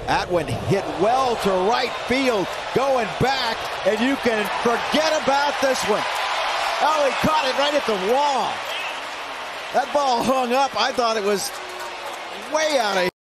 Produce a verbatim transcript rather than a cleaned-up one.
That one hit well to right field, going back, and you can forget about this one. Oh, he caught it right at the wall. That ball hung up. I thought it was way out of here.